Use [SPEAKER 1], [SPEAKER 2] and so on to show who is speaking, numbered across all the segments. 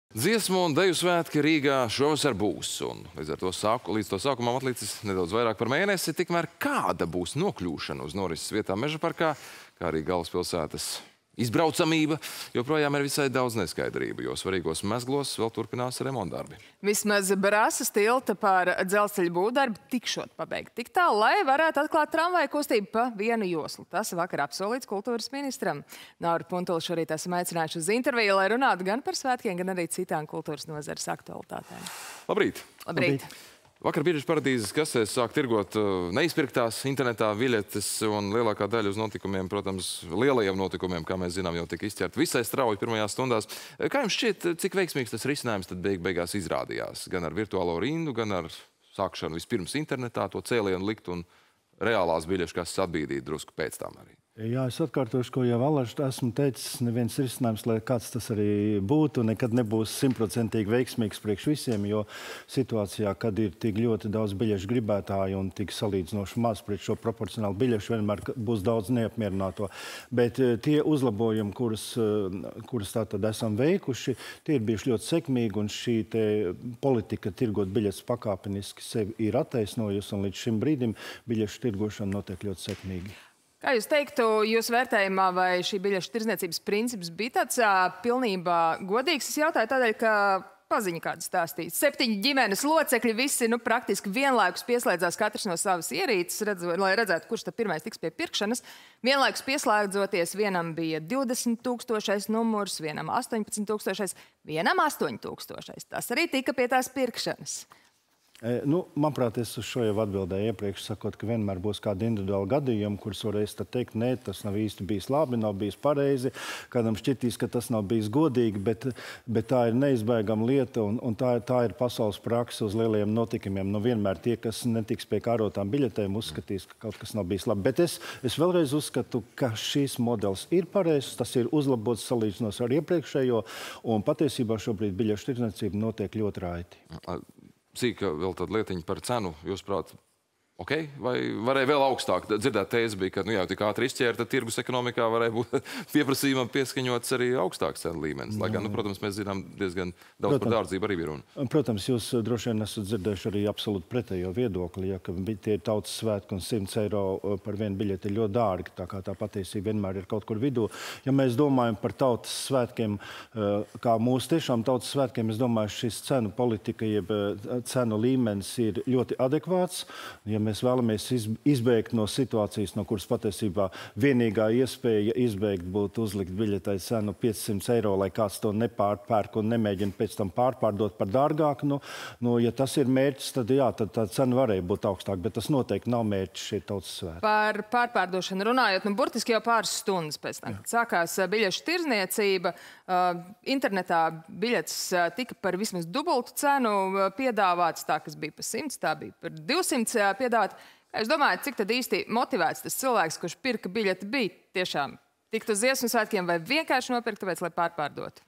[SPEAKER 1] Dziesmu un deju svētki Rīgā šovasar būs, un līdz to sākumam atlicis nedaudz vairāk par mēnesi. Tikmēr kāda būs nokļūšana uz norises vietām Meža parkā, kā arī galvaspilsētas izbraucamība, joprojām ir visai daudz neskaidrību, jo svarīgos mezglos vēl turpinās remontdarbi.
[SPEAKER 2] Vismaz Brāzas tilta par dzelzceļa būvdarbi tikšot pabeigt tik tālu, lai varētu atklāt tramvaju kustību pa vienu joslu. Tas vakar apsolīts kultūras ministram. Nauru Puntuli šorīt esam aicinājuši uz interviju, lai runātu gan par svētkiem, gan arī citām kultūras nozares aktualitātēm.
[SPEAKER 1] Labrīt!
[SPEAKER 2] Labrīt!
[SPEAKER 1] Vakar Biržas paradīzes kasēs sāk tirgot neizpirktās internetā biļetes, un lielākā daļa uz notikumiem, protams, lielajiem notikumiem, kā mēs zinām, jau tika izķerta visai strauji pirmajās stundās. Kā jums šķiet, cik veiksmīgs tas risinājums tad beigās izrādījās? Gan ar virtuālo rindu, gan ar sākšanu vispirms internetā, to cēlienu likt un reālās biļešu kases atbīdīt drusku pēc tam arī?
[SPEAKER 3] Jā, es atkārtošu, ko jau Alaž esmu teicis, neviens risinājums, lai kāds tas arī būtu, nekad nebūs 100% veiksmīgs priekš visiem, jo situācijā, kad ir tik ļoti daudz biļešu gribētāju un tik salīdzinoši maz pret šo proporcionālu biļešu, vienmēr būs daudz neapmierināto. Bet tie uzlabojumi, kurus tātad esam veikuši, tie ir bijuši ļoti sekmīgi, un šī politika tirgot biļetes pakāpeniski sevi ir attaisnojusi, un līdz šim brīdim biļešu tirgošana notiek ļoti sekmīgi.
[SPEAKER 2] Kā jūs teiktu, jūs vērtējumā, vai šī biļešu tirdzniecības princips bija tāds pilnībā godīgs? Es jautāju tādēļ, ka paziņa kāda stāstīja. 7 ģimenes locekļi, visi praktiski vienlaikus pieslēdzās katrs no savas ierīces, lai redzētu, kurš tad pirmais tiks pie pirkšanas. Vienlaikus pieslēdzoties, vienam bija 20 000 numurs, vienam 18 000, vienam 8 000. Tas arī tika pie tās pirkšanas.
[SPEAKER 3] Manuprāt, es uz šo jau atbildēju iepriekš, sakot, ka vienmēr būs kādi individuāli gadījumi, kurus varēs teikt, nē, tas nav īsti bijis labi, nav bijis pareizi, kādam šķitīs, ka tas nav bijis godīgi, bet tā ir neizbēgama lieta, un tā ir pasaules praksa uz lielajiem notikumiem. Vienmēr tie, kas netiks pie kārotām biļetēm, uzskatīs, ka kaut kas nav bijis labi. Bet es vēlreiz uzskatu, ka šīs modelis ir pareizs, tas ir uzlabots salīdzinot ar iepriekšējo, un patiesībā šobrīd biļešu tirdzniecība notiek ļoti raiti.
[SPEAKER 1] Cik vēl tad lietiņa par cenu, jūsuprāt, ok? Vai varēja vēl augstāk? Dzirdēt tēzi bija, ka jau tik ātri izķēra, tad tirgus ekonomikā varēja būt pieprasījumam pieskaņots arī augstāks cenu līmenis. Lai gan, protams, mēs zinām diezgan daudz par dārdzību arī bija runa.
[SPEAKER 3] Protams, jūs droši vien esat dzirdējuši arī absolūti pretējo viedokli, ja, ka tie ir tautas svētki un 100 eiro par vienu biļeti ir ļoti dārgi, tā kā tā patiesība vienmēr ir kaut kur vidū. Ja mēs domājam par tautas svētkiem, kā mūsu tiešām tautas svētkiem, es domāju, šis cenu politika, jeb cenu līmenis ir ļoti adekvāts. Ja mēs vēlamies izbēgt no situācijas, no kuras patiesībā vienīgā iespēja izbēgt būtu uzlikt biļetai cenu 500 eiro, lai kāds to nepārpērk un nemēģina pēc tam pārdot par dārgāku. Ja tas ir mērķis, tad jā, tad tā cena varēja būt augstāk, bet tas noteikti nav mērķis šie tautas svētki.
[SPEAKER 2] Par pārpārdošanu runājot, burtiski jau pāris stundas pēc tam, kad sākās biļešu tirdzniecība, internetā biļetes tika par vismaz dubultu cenu piedāvāts, tā, kas bija par 100, tā bija par 200 piedāvāt. Es domāju, cik tad īsti motivēts tas cilvēks, kurš pirka biļeti, bija tiešām tikt uz dziesmu svētkiem vai vienkārši nopirkt, tāpēc, lai pārpārdotu?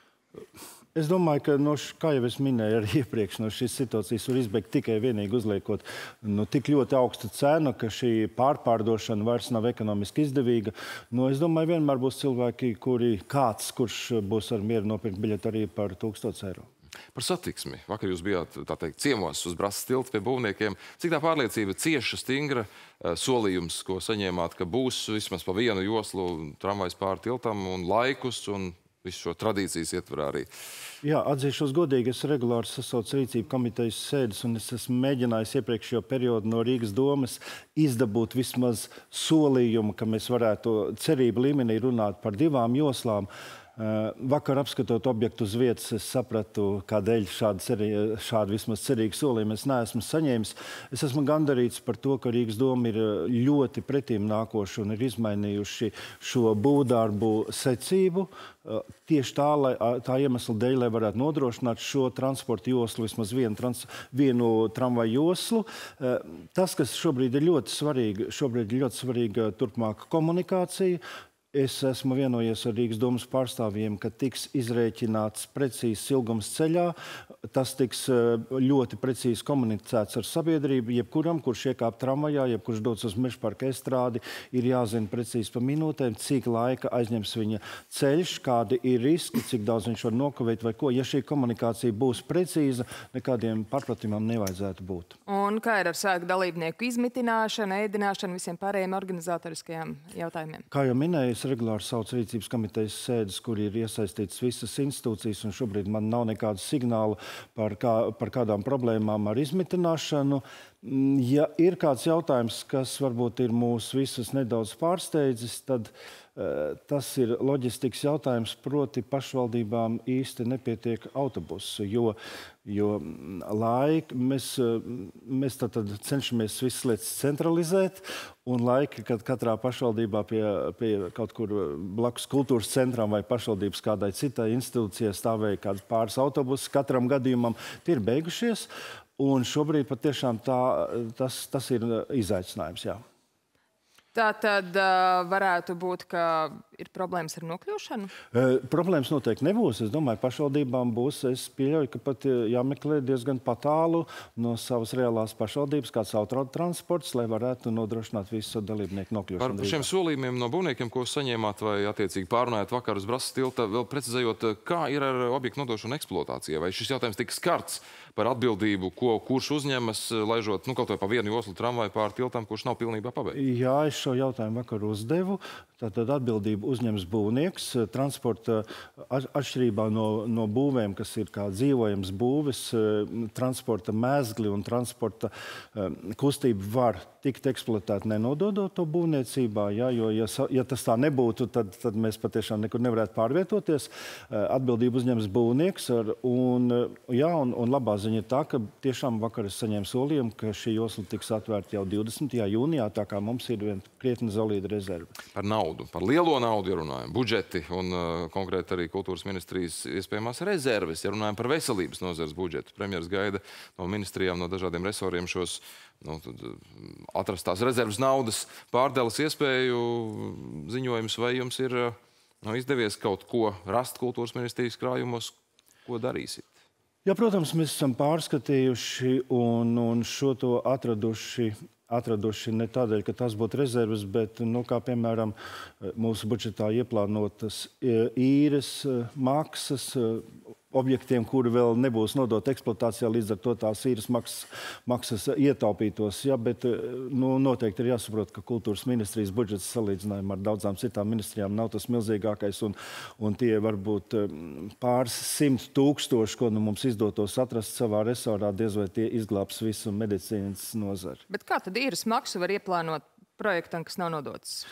[SPEAKER 3] Es domāju, ka, kā jau es minēju arī iepriekš, no šīs situācijas var izbēgt tikai vienīgi uzliekot tik ļoti augstu cenu, ka šī pārpārdošana vairs nav ekonomiski izdevīga. Es domāju, vienmēr būs cilvēki, kurš būs ar mieru nopirkt biļeti arī par 1000 eiro.
[SPEAKER 1] Par satiksmi. Vakar jūs bijāt, tā teikt, ciemos uz Brāzas tilta pie būvniekiem. Cik tā pārliecība cieša, stingra solījums, ko saņēmāt, ka būs vismaz pa vienu joslu tramvajs pāri tiltam un laikus un visu šo tradīcijas ietverā arī?
[SPEAKER 3] Jā, atzīšos godīgi, es regulāri sasaucu rīcību komitejas sēdes, un es esmu mēģinājis iepriekšējo periodu no Rīgas domes izdabūt vismaz solījumu, ka mēs varētu cerību līmenī runāt par 2 joslām. Vakar apskatot objektu uz vietas, es sapratu, kādēļ šādu vismaz cerīgu solījumu es neesmu saņēmis. Es esmu gandarīts par to, ka Rīgas doma ir ļoti pretīm nākoši un ir izmainījuši šo būvdarbu secību. Tieši tā iemesla dēļ, lai varētu nodrošināt šo transporta joslu, vismaz vienu tramvaju joslu. Tas, kas šobrīd ir ļoti svarīgi, turpmāka komunikācija. Es esmu vienojies ar Rīgas domas pārstāvjiem, ka tiks izrēķināts precīzs ilgums ceļā. Tas tiks ļoti precīzi komunicēts ar sabiedrību. Jebkuram, kurš iekāp tramvajā, jebkurš dodas uz Mežaparka estrādi, ir jāzina precīzi pa minūtēm, cik laika aizņems viņa ceļš, kādi ir riski, cik daudz viņš var nokavēt vai ko. Ja šī komunikācija būs precīza, nekādiem pārpratimam nevajadzētu būt.
[SPEAKER 2] Un kā ir ar svētku dalībnieku izmitināšanu, ēdināšanu, visiem pārējiem organizatoriskajiem jautājumiem?
[SPEAKER 3] Kā jau minēju, es regulāri saucu rīcības komitejas sēdes, kur ir iesaistītas visas institūcijas, un šobrīd man nav nekādu signālu par kādām problēmām ar izmitināšanu. Ja ir kāds jautājums, kas varbūt ir mūs visus nedaudz pārsteidzis, tad tas ir loģistikas jautājums, proti pašvaldībām īsti nepietiek autobusu, jo mēs tad cenšamies visas lietas centralizēt, un laiki, kad katrā pašvaldībā pie kaut kur blakus kultūras centram vai pašvaldības kādai citai institūcijai stāvēja kāds pāris autobusus katram gadījumam, tie ir beigušies, un šobrīd patiešām tas ir izaicinājums, jā.
[SPEAKER 2] Tā tad varētu būt, ka ir problēmas ar nokļūšanu?
[SPEAKER 3] Problēmas noteikti nebūs. Es domāju, pašvaldībām būs. Es pieļauju, ka pat jāmeklē diezgan patālu no savas reālās pašvaldības kāds autotransports, lai varētu nodrošināt visu dalībnieku nokļūšanu.
[SPEAKER 1] Par šiem solījumiem no būvniekiem, ko saņēmāt vai attiecīgi pārunājāt vakar uz Brasas tilta, vēl precizējot, kā ir ar objektu nodošanu eksploatācijai? Vai šis jautājums tiks skarts par atbildību, kurš uzņemas, laižot kaut vai pa vienu joslu tramvaju pāri tiltam, kurš nav pilnībā pabeigts?
[SPEAKER 3] Jā, es šo jautājumu vakar uzdevu. Tātad atbildību uzņems būvnieks. Transporta atšķirībā no būvēm, kas ir kā dzīvojams būves, transporta mēzgli un transporta kustība var tikt eksploatēta nenododot to būvniecībā, jo, ja tas tā nebūtu, tad mēs patiešām nekur nevarētu pārvietoties. Atbildību uzņems būvnieks, un labā ziņa ir tā, ka tiešām vakar es saņēmu solījumu, ka šī josla tiks atvērta jau 20. jūnijā, tā kā mums ir viena krietni solīda rezerve.
[SPEAKER 1] Par naudu, par lielo naudu, ja runājam, budžeti un konkrēti arī kultūras ministrijas iespējamās rezerves, ja runājam par veselības nozares budžetu. Premjeras gaida no ministrijām, no dažādiem resoriem šos atrastās rezerves naudas pārdeles iespēju ziņojums, vai jums ir izdevies kaut ko rast kultūras ministrijas krājumos, ko darīsit?
[SPEAKER 3] Jā, protams, mēs esam pārskatījuši un šo to atraduši ne tādēļ, ka tas būtu rezerves, bet, kā piemēram, mūsu budžetā ieplānotas īres maksas objektiem, kuri vēl nebūs nodot eksploatācijā, līdz ar to tās īres maksas ietaupītos. Ja, bet noteikti ir jāsaprot, ka kultūras ministrijas budžets salīdzinājumā ar daudzām citām ministrijām nav tas milzīgākais, un tie varbūt pāris 100 000, ko mums izdotos atrast savā resorā, diez vai tie izglābs visu medicīnas nozari.
[SPEAKER 2] Bet kā tad īres maksu var ieplānot projektam, kas nav nodots?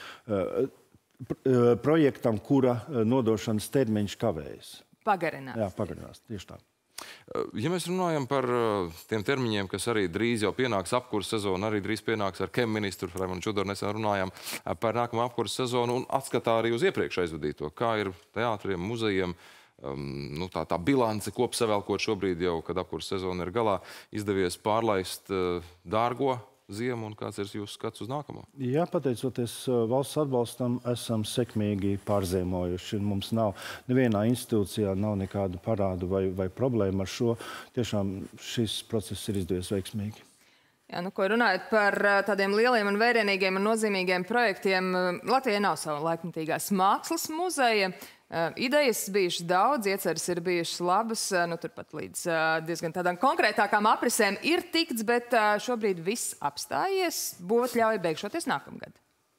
[SPEAKER 3] Projektam, kura nodošanas termiņš kavējas.
[SPEAKER 2] Pagarinās.
[SPEAKER 3] Jā, pagarinās, tieši tā.
[SPEAKER 1] Ja mēs runājam par tiem termiņiem, kas arī drīz jau pienāks apkurses sezonu, arī drīz pienāks ar KEM ministru Raimonu Čudoru, nesen runājām par nākamo apkurses sezonu un atskatā arī uz iepriekš aizvadīto. Kā ir teātriem, muzejiem, tā bilance kopsavēlkot šobrīd jau, kad apkurses sezona ir galā, izdevies pārlaist dārgo ziemu, un kāds ir jūsu skats uz nākamo? Jā,
[SPEAKER 3] pateicoties valsts atbalstam, esam sekmīgi pārziemojuši. Mums nav nevienā institūcijā nav nekādu parādu vai problēmu ar šo. Tiešām šis process ir izdevies veiksmīgi.
[SPEAKER 2] Jā, ko runājot par tādiem lieliem un vērienīgiem un nozīmīgiem projektiem, Latvijai nav sava laikmatīgās mākslas muzeja. Idejas bijušas daudz, ieceres ir bijušas labas, turpat līdz diezgan tādām konkrētākām aprisēm ir tikts, bet šobrīd viss apstājies, būvatļauja beigšoties nākamgad.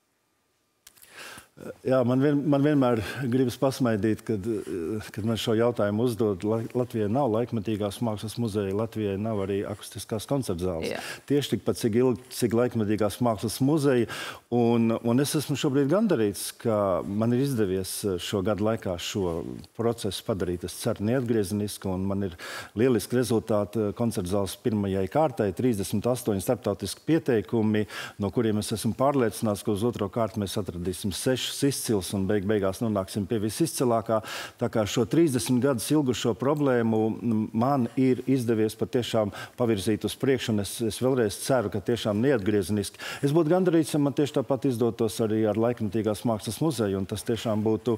[SPEAKER 3] Jā, man vienmēr gribas pasmaidīt, kad man šo jautājumu uzdod. Latvijai nav laikmetīgās mākslas muzeja, Latvijai nav arī akustiskās koncertzāles. Jā. Tieši tikpat, cik laikmetīgās mākslas muzeja. Un es esmu šobrīd gandarīts, ka man ir izdevies šo gadu laikā šo procesu padarīt. Es ceru neatgriezenisku, un man ir lieliski rezultāti koncertzāles pirmajai kārtai, 38 starptautiski pieteikumi, no kuriem es esmu pārliecināts, ka uz otro kārtu mēs atradīsim 6 svešs, izcils un beigās nonāksim pie visizcilākā. Tā kā šo 30 gadus ilgušo problēmu man ir izdevies patiešām pavirzīt uz priekšu, un es vēlreiz ceru, ka tiešām neatgriezeniski. Es būtu gandarīts, ja man tieši tāpat izdotos arī ar Laikmatīgās mākslas muzeju, un tas tiešām būtu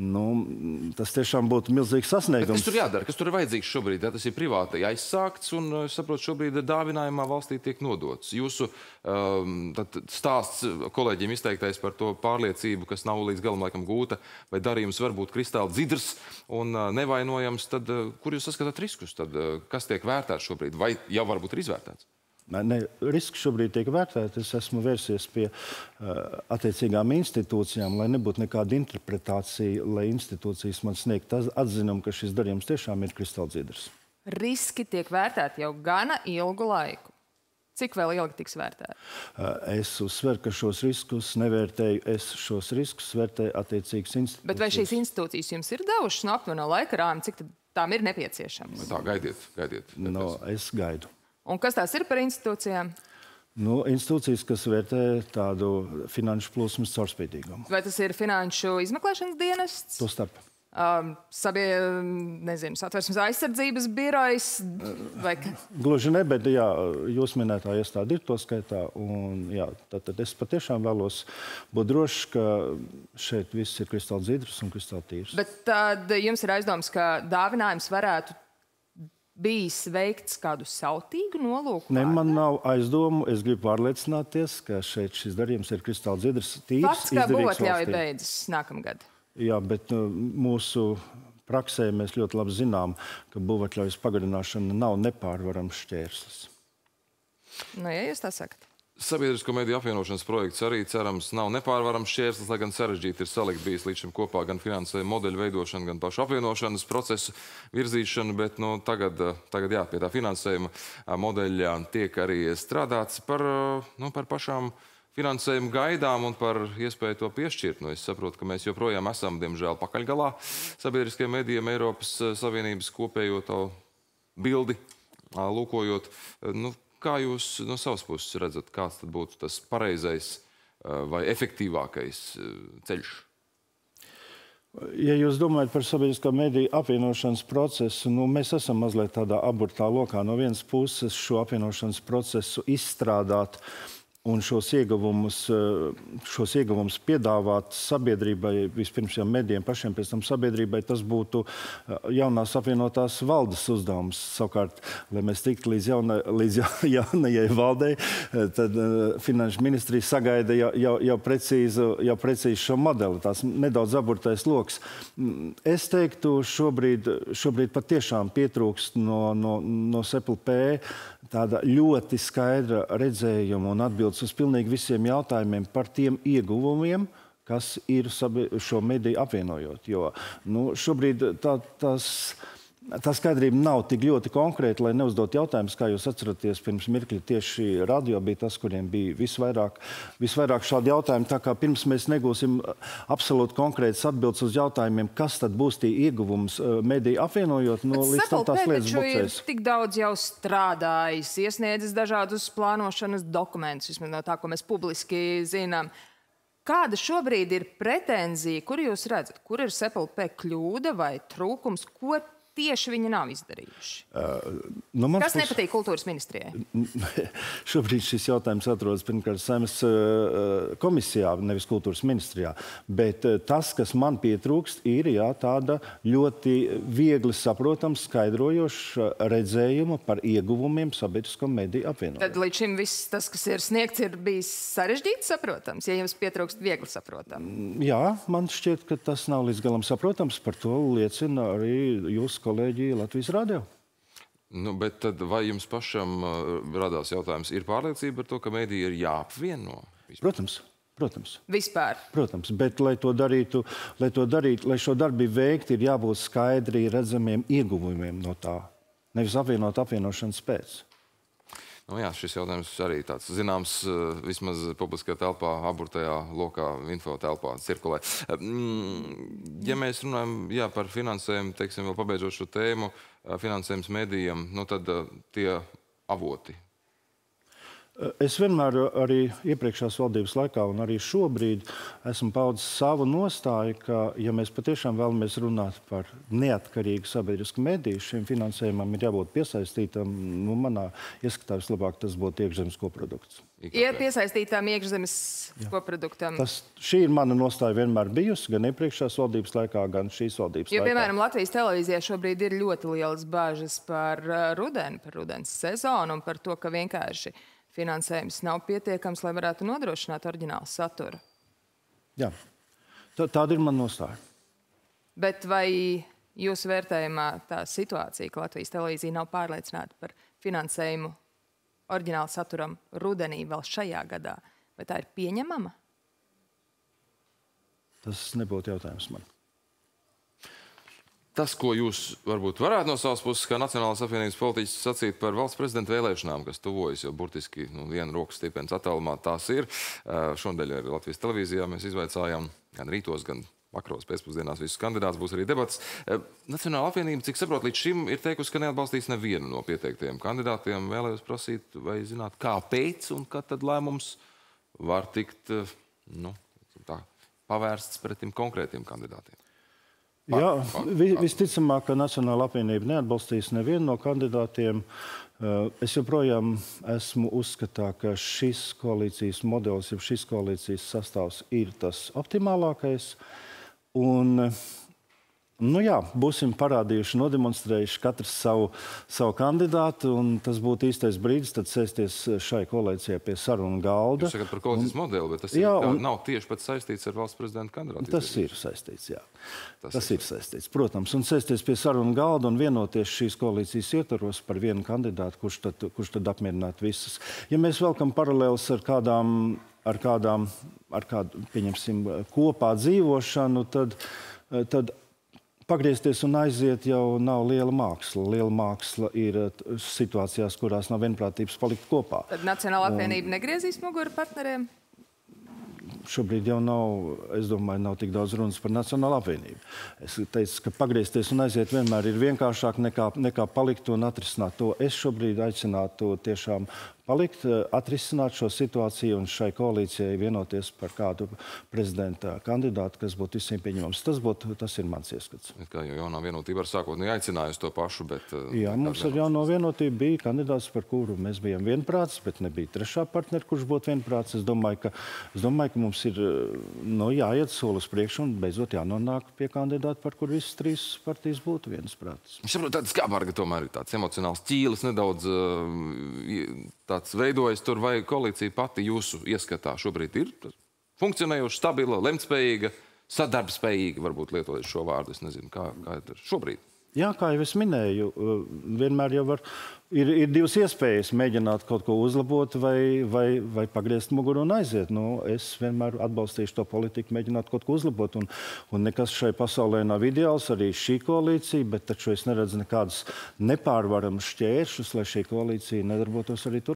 [SPEAKER 3] milzīgs sasniegums.
[SPEAKER 1] Bet kas tur jādara? Kas tur ir vajadzīgs šobrīd? Ja tas ir privāti aizsākts, un, es saprotu, šobrīd dāvinājumā valstī tiek nodots. Jūsu stāsts kolēģiem izteiktais par to pārliecību, kas nav līdz galam laikam gūta, vai darījums var būt kristāli dzidrs un nevainojams, tad kur jūs saskatāt riskus? Tad, kas tiek vērtēts šobrīd? Vai jau varbūt ir izvērtēts?
[SPEAKER 3] Ne, riski šobrīd tiek vērtēti. Es esmu vērsies pie attiecīgām institūcijām, lai nebūtu nekāda interpretācija, lai institūcijas man sniegtu atzinumu, ka šis darījums tiešām ir kristāldzidrs.
[SPEAKER 2] Riski tiek vērtēti jau gana ilgu laiku. Cik vēl ilgi tiks vērtēti?
[SPEAKER 3] Es uzsveru, ka šos riskus nevērtēju. Es šos riskus vērtēju attiecīgas institūcijas.
[SPEAKER 2] Bet vai šīs institūcijas jums ir devušas no aptuveno laika rāmi, cik tām ir nepieciešams?
[SPEAKER 1] Tā, gaidiet.
[SPEAKER 3] No, es gaidu.
[SPEAKER 2] Un kas tās ir par institūcijām?
[SPEAKER 3] Nu, institūcijas, kas vērtē tādu finanšu plūsmas caurspīdīgumu.
[SPEAKER 2] Vai tas ir finanšu izmeklēšanas dienests?
[SPEAKER 3] Tostarp.
[SPEAKER 2] Satversmes aizsardzības birojs?
[SPEAKER 3] Gluži ne, bet jā, jūs minētā iestāde ir to skaitā. Un, jā, tad es patiešām vēlos būt drošs, ka šeit viss ir kristāldzidrs un kristāltīrs.
[SPEAKER 2] Bet tad jums ir aizdoms, ka dāvinājums varētu bijis veikts kādu sautīgu nolūku?
[SPEAKER 3] Ne, man nav aizdomu. Es gribu pārliecināties, ka šeit šis darījums ir kristāldzidrs, tīrs,
[SPEAKER 2] fakts, ka būvatļauja beidzas nākamgad. Jā,
[SPEAKER 3] bet mūsu praksē mēs ļoti labi zinām, ka būvatļaujas pagarināšana nav nepārvarams šķērslis.
[SPEAKER 2] Nu, ja jūs tā sakat.
[SPEAKER 1] Sabiedrisko mediju apvienošanas projekts arī, cerams, nav nepārvarams šķērslis, lai gan sarežģīti ir salikt bijis līdz šim kopā gan finansējuma modeļu veidošana, gan pašu apvienošanas procesu virzīšana, bet tagad jā, pie tā finansējuma modeļa tiek arī strādāts par pašām finansējumu gaidām un par iespēju to piešķirt. Es saprotu, ka mēs joprojām esam, diemžēl, pakaļgalā sabiedriskajiem medijiem Eiropas Savienības kopējo to bildi lūkojot. Kā jūs no savas puses redzat, kāds tad būtu tas pareizais vai efektīvākais ceļš?
[SPEAKER 3] Ja jūs domājat par sabiedriskā mediju apvienošanas procesu, mēs esam mazliet tādā aburtā lokā. No vienas puses šo apvienošanas procesu izstrādāt un šos ieguvumus piedāvāt sabiedrībai, vispirms jau medijiem pašiem, pēc tam sabiedrībai, tas būtu jaunās apvienotās valdes uzdevums. Savukārt, lai mēs tiktu līdz jaunajai valdei, tad Finanšu ministrija sagaida jau precīzi šo modeli, tās nedaudz aburtais loks. Es teiktu, šobrīd patiešām pietrūkst no SEPLP tāda ļoti skaidra redzējuma un atbildes uz pilnīgi visiem jautājumiem par tiem ieguvumiem, kas ir šo mediju apvienojot. Jo šobrīd tā skaidrība nav tik ļoti konkrēta, lai neuzdot jautājumus, kā jūs atceraties, pirms mirkļa tieši radio bija tas, kuriem bija visvairāk šādi jautājumi. Tā kā pirms mēs negūsim absolūti konkrētas atbildes uz jautājumiem, kas tad būs tie ieguvums mediju apvienojot, līdz tam tās lietas bucēs.
[SPEAKER 2] Ir tik daudz jau strādājis, iesniedzis dažādus plānošanas dokumentus, vismaz no tā, ko mēs publiski zinām. Kāda šobrīd ir pretenzija, kur jūs redzat, kur ir SEPLP kļūda vai trūkums, ko tieši viņi nav izdarījuši? Kas nepatīk kultūras ministrijai?
[SPEAKER 3] Šobrīd šis jautājums atrodas pirmkārt Saeimas komisijā, nevis kultūras ministrijā. Bet tas, kas man pietrūkst, ir tāda ļoti viegli saprotams, skaidrojoša redzējuma par ieguvumiem sabiedrisko mediju apvienojumā.
[SPEAKER 2] Tad līdz šim viss tas, kas ir sniegts, ir bijis sarežģīti saprotams, ja jums pietrūkst viegli saprotam?
[SPEAKER 3] Jā, man šķiet, ka tas nav līdz galam saprotams. Par to liecina arī jūsu kolēģi Latvijas radio.
[SPEAKER 1] Bet tad vai jums pašam radās jautājums, ir pārliecība par to, ka mediji ir jāapvieno?
[SPEAKER 3] Protams.
[SPEAKER 2] Vispār?
[SPEAKER 3] Protams, bet lai šo darbību veikt, ir jābūt skaidri redzamiem ieguvumiem no tā. Nevis apvienošanas pēc.
[SPEAKER 1] Jā, šis jautājums arī tāds zināms, vismaz publiskajā telpā, aburtajā lokā, info telpā cirkulē. Ja mēs runājam par finansējumu, teiksim, vēl pabeidzot šo tēmu, finansējums medijam, tad tie avoti.
[SPEAKER 3] Es vienmēr arī iepriekšējās valdības laikā un arī šobrīd esmu paudis savu nostāju, ka, ja mēs patiešām vēlamies runāt par neatkarīgu sabiedrisku mediju, šim finansējumam ir jābūt piesaistītam. Manā ieskatā vislabāk tas būtu iekšzemes koprodukts.
[SPEAKER 2] Ir piesaistītām iekšzemes koproduktam.
[SPEAKER 3] Šī ir mana nostāja vienmēr bijusi, gan iepriekšējās valdības laikā, gan šīs valdības laikā.
[SPEAKER 2] Jo, piemēram, Latvijas televīzijā šobrīd ir ļoti lielas bāžas par rudeni, par rudens sezonu un par to, ka vienkārši finansējums nav pietiekams, lai varētu nodrošināt oriģinālu saturu.
[SPEAKER 3] Jā, tāda ir mana nostāja.
[SPEAKER 2] Bet vai jūsu vērtējumā tā situācija, ka Latvijas televīzija nav pārliecināta par finansējumu oriģinālu saturam rudenī vēl šajā gadā, vai tā ir pieņemama?
[SPEAKER 3] Tas nebūtu jautājums man.
[SPEAKER 1] Tas, ko jūs varbūt varētu no savas puses, kā Nacionālās apvienības politiķis, sacīt par valsts prezidenta vēlēšanām, kas tuvojas, jo burtiski viena rokas stiepens attālumā tās ir. Šonadēļ arī Latvijas televīzijā mēs izvaicājām gan rītos, gan vakaros pēcpusdienās visus kandidātus, būs arī debats. Nacionālā apvienība, cik saprot, līdz šim ir teikusi, ka neatbalstīs nevienu no pieteiktajiem kandidātiem. Vēlējos prasīt, vai zināt, kāpēc un kad tad lēmums var tikt pavērsts pretim konkrētiem kandidātiem.
[SPEAKER 3] Jā, visticamāk, ka Nacionālā apvienība neatbalstīs nevienu no kandidātiem. Es joprojām esmu uzskatā, ka šis koalīcijas modelis, ja šis koalīcijas sastāvs ir tas optimālākais. Un, būsim parādījuši, nodemonstrējuši katrs savu kandidātu, un tas būtu īstais brīdis tad sēsties šai koalīcijai pie sarunu galda.
[SPEAKER 1] Jūs sakat par koalīcijas modeli, bet tas nav tieši pats saistīts ar valsts prezidenta kandidātu.
[SPEAKER 3] Tas ir saistīts, jā. Tas ir saistīts, protams. Un sēsties pie sarunu galda un vienoties šīs koalīcijas ietvaros par vienu kandidātu, kurš tad apmierināt visus. Ja mēs velkam paralēlus ar kādu, pieņemsim, kopā dzīvošanu, tad pagriezties un aiziet jau nav liela māksla. Liela māksla ir situācijās, kurās nav vienprātības palikt kopā.
[SPEAKER 2] Tad Nacionālā apvienība negriezīs muguru partneriem?
[SPEAKER 3] Šobrīd jau es domāju, nav tik daudz runas par Nacionālo apvienību. Es teicu, ka pagriezties un aiziet vienmēr ir vienkāršāk nekā palikt un atrisināt to. Es šobrīd aicinātu tiešām palikt, atrisināt šo situāciju un šai koalīcijai vienoties par kādu prezidenta kandidātu, kas būtu visiem pieņemams. Tas ir mans ieskats.
[SPEAKER 1] Kā jau jaunā vienotība ar sākotnēji aicinājusi to pašu, bet...
[SPEAKER 3] Jā, mums ar jauno vienotību bija kandidāts, par kuru mēs bijām vienprātis, bet nebija trešā partnera, kurš būtu vienprātis. Es domāju, ka mums ir jāiet soli uz priekšu un beidzot jānonāk pie kandidāta, par kur visas trīs partijas būtu viensprātis.
[SPEAKER 1] Es saprotu, tāds Skābarga tomēr ir tāds emocionāls ķīlis, nedaudz tāds veidojas tur, vai koalīcija pati jūsu ieskatā šobrīd ir funkcionējuši, stabila, lemtspējīga, sadarbspējīga, varbūt lietojot šo vārdu, es nezinu, kā ir šobrīd.
[SPEAKER 3] Jā, kā jau es minēju, vienmēr jau ir divas iespējas mēģināt kaut ko uzlabot vai pagriezt muguru un aiziet. Es vienmēr atbalstīšu to politiku, mēģināt kaut ko uzlabot, un nekas šai pasaulē nav ideāls, arī šī koalīcija, bet taču es neredzu nekādus nepārvaramus šķēršļus, lai šī koalīcija nedarbotos arī tur.